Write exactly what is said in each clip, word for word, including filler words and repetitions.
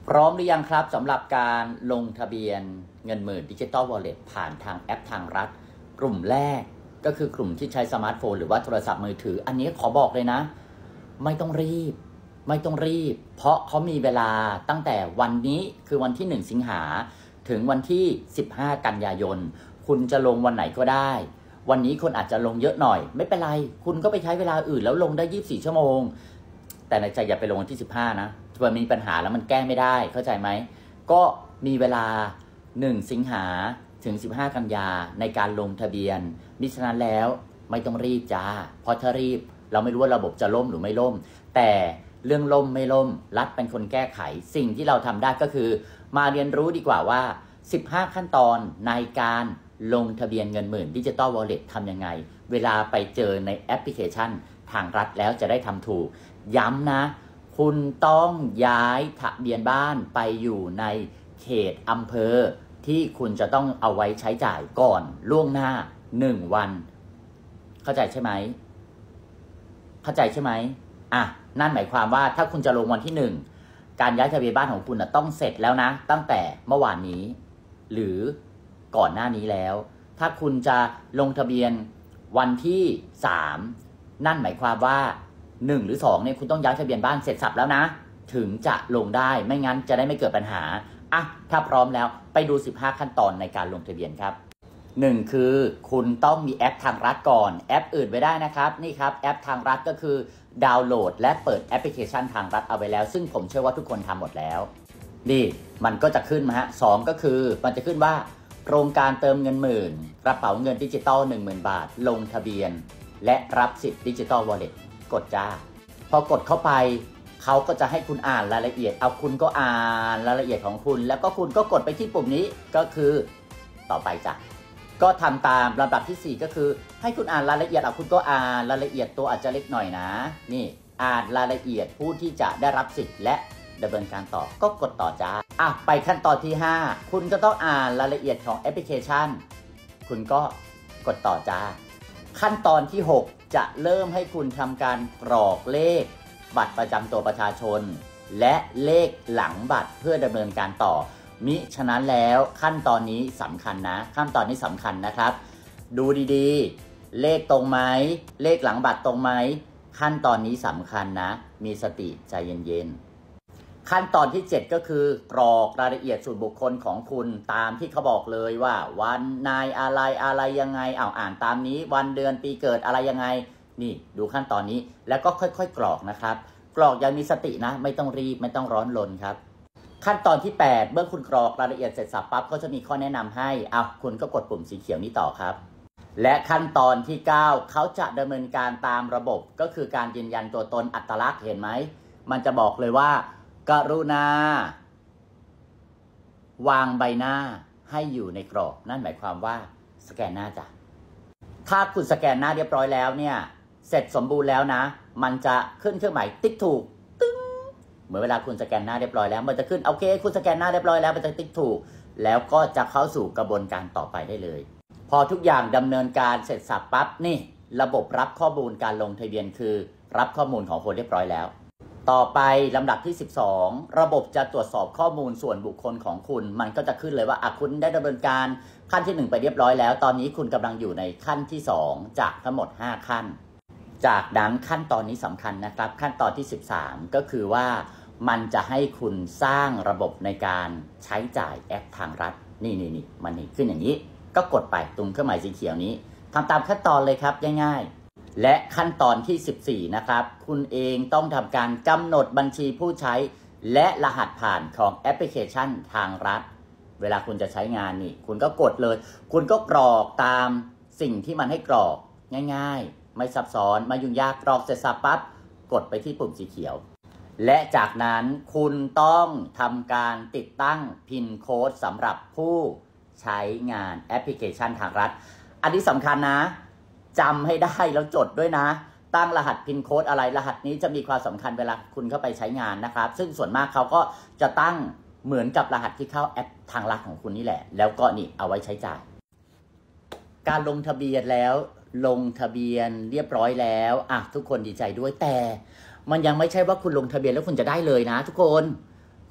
พร้อมหรือยังครับสำหรับการลงทะเบียนเงินหมื่นดิจิตอลวอลเล็ตผ่านทางแอปทางรัฐกลุ่มแรกก็คือกลุ่มที่ใช้สมาร์ทโฟนหรือว่าโทรศัพท์มือถืออันนี้ขอบอกเลยนะไม่ต้องรีบไม่ต้องรีบเพราะเขามีเวลาตั้งแต่วันนี้คือวันที่หนึ่งสิงหาถึงวันที่สิบห้ากันยายนคุณจะลงวันไหนก็ได้วันนี้คนอาจจะลงเยอะหน่อยไม่เป็นไรคุณก็ไปใช้เวลาอื่นแล้วลงได้ยี่สิบสี่ชั่วโมงแต่ในใจอย่าไปลงวันที่สิบห้านะมันมีปัญหาแล้วมันแก้ไม่ได้เข้าใจไหมก็มีเวลาหนึ่งสิงหาถึงสิบห้ากันยาในการลงทะเบียนมิฉะนั้นแล้วไม่ต้องรีบจ้าเพราะถ้ารีบเราไม่รู้ว่าระบบจะล่มหรือไม่ล่มแต่เรื่องล่มไม่ล่มรัฐเป็นคนแก้ไขสิ่งที่เราทำได้ก็คือมาเรียนรู้ดีกว่าว่าสิบห้าขั้นตอนในการลงทะเบียนเงินหมื่นดิจิตอลวอลเล็ตทำยังไงเวลาไปเจอในแอปพลิเคชันทางรัฐแล้วจะได้ทำถูกย้ำนะคุณต้องย้ายทะเบียนบ้านไปอยู่ในเขตอำเภอที่คุณจะต้องเอาไว้ใช้จ่ายก่อนล่วงหน้าหนึ่งวันเข้าใจใช่ไหมเข้าใจใช่ไหมอ่ะนั่นหมายความว่าถ้าคุณจะลงวันที่หนึ่งการย้ายทะเบียนบ้านของคุณนะต้องเสร็จแล้วนะตั้งแต่เมื่อวานนี้หรือก่อนหน้านี้แล้วถ้าคุณจะลงทะเบียนวันที่สามนั่นหมายความว่าหนึ่งหรือสองเนี่ยคุณต้องย้ายทะเบียนบ้านเสร็จสับแล้วนะถึงจะลงได้ไม่งั้นจะได้ไม่เกิดปัญหาอ่ะถ้าพร้อมแล้วไปดูสิบห้าขั้นตอนในการลงทะเบียนครับหนึ่งคือคุณต้องมีแอปทางรัฐก่อนแอปอื่นไว้ได้นะครับนี่ครับแอปทางรัฐก็คือดาวน์โหลดและเปิดแอปพลิเคชันทางรัฐเอาไว้แล้วซึ่งผมเชื่อว่าทุกคนทำหมดแล้วนี่มันก็จะขึ้นมาฮะสองก็คือมันจะขึ้นว่าโครงการเติมเงินหมื่นกระเป๋าเงินดิจิตอล หนึ่งหมื่น บาทลงทะเบียนและรับสิทธิ์ดิจิตอลวอลเล็ตกดจ้าพอกดเข้าไปเขาก็จะให้คุณอ่านรายละเอียดเอาคุณก็อ่านรายละเอียดของคุณแล้วก็คุณก็กดไปที่ปุ่มนี้ก็คือต่อไปจ้ะก็ทำตามลำดับที่สี่ก็คือให้คุณอ่านรายละเอียดเอาคุณก็อ่านรายละเอียดตัวอาจจะเล็กหน่อยนะนี่อ่านรายละเอียดผู้ที่จะได้รับสิทธิ์และดำเนินการต่อก็กดต่อจ้าอ่ะไปขั้นตอนที่ห้าคุณก็ต้องอ่านรายละเอียดของแอปพลิเคชันคุณก็กดต่อจ้าขั้นตอนที่หกจะเริ่มให้คุณทำการกรอกเลขบัตรประจำตัวประชาชนและเลขหลังบัตรเพื่อดำเนินการต่อมิฉะนั้นแล้วขั้นตอนนี้สำคัญนะขั้นตอนนี้สำคัญนะครับดูดีๆเลขตรงไหมเลขหลังบัตรตรงไหมขั้นตอนนี้สำคัญนะมีสติใจเย็นๆขั้นตอนที่เจ็ดก็คือกรอกรายละเอียดส่วนบุคคลของคุณตามที่เขาบอกเลยว่าวันนายอะไรอะไรยังไงเอาอ่านตามนี้วันเดือนปีเกิดอะไรยังไงนี่ดูขั้นตอนนี้แล้วก็ค่อยๆกรอกนะครับกรอกอย่างมีสตินะไม่ต้องรีบไม่ต้องร้อนรนครับขั้นตอนที่แปดเมื่อคุณกรอกรายละเอียดเสร็จสับปั๊บก็จะมีข้อแนะนำให้เอาคุณก็กดปุ่มสีเขียวนี้ต่อครับและขั้นตอนที่เก้าเขาจะดำเนินการตามระบบก็คือการยืนยันตัวตนอัตลักษณ์เห็นไหมมันจะบอกเลยว่ากรุณาวางใบหน้าให้อยู่ในกรอบนั่นหมายความว่าสแกนหน้าจ้ะถ้าคุณสแกนหน้าเรียบร้อยแล้วเนี่ยเสร็จสมบูรณ์แล้วนะมันจะขึ้นเครื่องหมายติ๊กถูกตึ้งเหมือนเวลาคุณสแกนหน้าเรียบร้อยแล้วมันจะขึ้นโอเคคุณสแกนหน้าเรียบร้อยแล้วมันจะติ๊กถูกแล้วก็จะเข้าสู่กระบวนการต่อไปได้เลยพอทุกอย่างดำเนินการเสร็จสับปั๊บนี่ระบบรับข้อมูลการลงทะเบียนคือรับข้อมูลของคนเรียบร้อยแล้วต่อไปลำดับที่สิบสองระบบจะตรวจสอบข้อมูลส่วนบุคคลของคุณมันก็จะขึ้นเลยว่าอ่ะคุณได้ดำเนินการขั้นที่หนึ่งไปเรียบร้อยแล้วตอนนี้คุณกำลังอยู่ในขั้นที่สองจากทั้งหมดห้าขั้นจากนั้นขั้นตอนนี้สำคัญนะครับขั้นตอนที่สิบสามก็คือว่ามันจะให้คุณสร้างระบบในการใช้จ่ายแอปทางรัฐนี่นี่นี่มันนี่ขึ้นอย่างนี้ก็กดไปตรงเครื่องหมายสีเขียวนี้ทำตามขั้นตอนเลยครับง่ายๆและขั้นตอนที่สิบสี่นะครับคุณเองต้องทำการกำหนดบัญชีผู้ใช้และรหัสผ่านของแอปพลิเคชันทางรัฐเวลาคุณจะใช้งานนี่คุณก็กดเลยคุณก็กรอกตามสิ่งที่มันให้กรอกง่ายๆไม่ซับซ้อนไม่ยุ่งยากกรอกเสร็จสับปั๊บกดไปที่ปุ่มสีเขียวและจากนั้นคุณต้องทำการติดตั้งพินโค้ดสำหรับผู้ใช้งานแอปพลิเคชันทางรัฐอันนี้สำคัญนะจำให้ได้แล้วจดด้วยนะตั้งรหัสพินโค้ดอะไรรหัสนี้จะมีความสำคัญเวลาคุณเข้าไปใช้งานนะครับซึ่งส่วนมากเขาก็จะตั้งเหมือนกับรหัสที่เข้าแอปทางรัฐของคุณนี่แหละแล้วก็นี่เอาไว้ใช้จ่ายการลงทะเบียนแล้วลงทะเบียนเรียบร้อยแล้วอ่ะทุกคนดีใจด้วยแต่มันยังไม่ใช่ว่าคุณลงทะเบียนแล้วคุณจะได้เลยนะทุกคน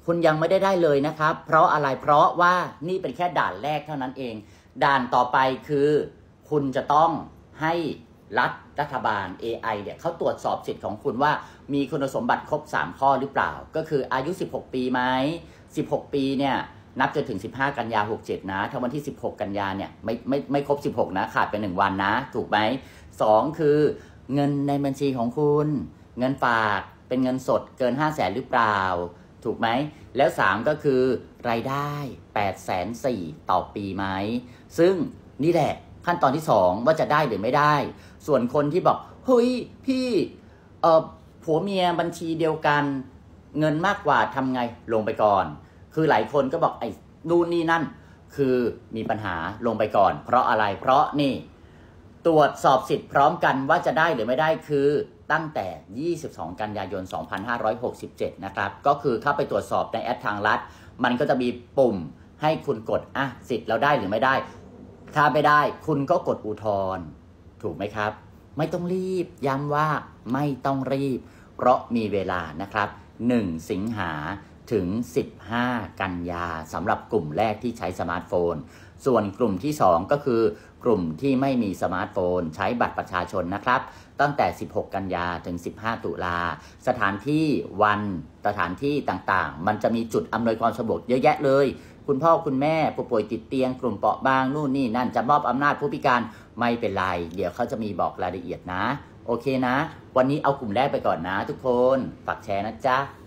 คุณยังไม่ได้ได้เลยนะครับ เพราะอะไรเพราะว่านี่เป็นแค่ด่านแรกเท่านั้นเองด่านต่อไปคือคุณจะต้องให้รัฐรัฐบาล เอ ไอ เนี่ยเขาตรวจสอบสิทธิ์ของคุณว่ามีคุณสมบัติครบสามข้อหรือเปล่าก็คืออายุสิบหกปีไหมสิบหกปีเนี่ยนับจนถึงสิบห้ากันยาหกสิบเจ็ดนะถ้าวันที่สิบหกกันยาเนี่ยไม่ไม่ไม่ครบสิบหกนะขาดไปหนึ่งวันนะถูกไหมสองคือเงินในบัญชีของคุณเงินฝากเป็นเงินสดเกินห้าแสนหรือเปล่าถูกไหมแล้วสามก็คือรายได้แปดแสนสี่ต่อปีไหมซึ่งนี่แหละขั้นตอนที่สองว่าจะได้หรือไม่ได้ส่วนคนที่บอกเฮ้ยพี่เอ่อผัวเมียบัญชีเดียวกันเงินมากกว่าทำไงลงไปก่อนคือหลายคนก็บอกไอ้นู่นนี่นั่นคือมีปัญหาลงไปก่อนเพราะอะไรเพราะนี่ตรวจสอบสิทธิ์พร้อมกันว่าจะได้หรือไม่ได้คือตั้งแต่ยี่สิบสองกันยายนสองพันห้าร้อยหกสิบเจ็ดนะครับก็คือเข้าไปตรวจสอบในแอปทางรัฐมันก็จะมีปุ่มให้คุณกดอ่ะสิทธิ์เราได้หรือไม่ได้ถ้าไม่ได้คุณก็กดอุทธรณ์ถูกไหมครับไม่ต้องรีบย้ำว่าไม่ต้องรีบเพราะมีเวลานะครับหนึ่งสิงหาถึงสิบห้ากันยาสำหรับกลุ่มแรกที่ใช้สมาร์ทโฟนส่วนกลุ่มที่สองก็คือกลุ่มที่ไม่มีสมาร์ทโฟนใช้บัตรประชาชนนะครับตั้งแต่สิบหกกันยาถึงสิบห้าตุลาสถานที่วันสถานที่ต่างๆมันจะมีจุดอำนวยความสะดวกเยอะแยะเลยคุณพ่อคุณแม่ผู้ป่วยติดเตียงกลุ่มเปราะบางนู่นนี่นั่นจะมอบอำนาจผู้พิการไม่เป็นไรเดี๋ยวเขาจะมีบอกรายละเอียดนะโอเคนะวันนี้เอากลุ่มแรกไปก่อนนะทุกคนฝากแชร์นะจ๊ะ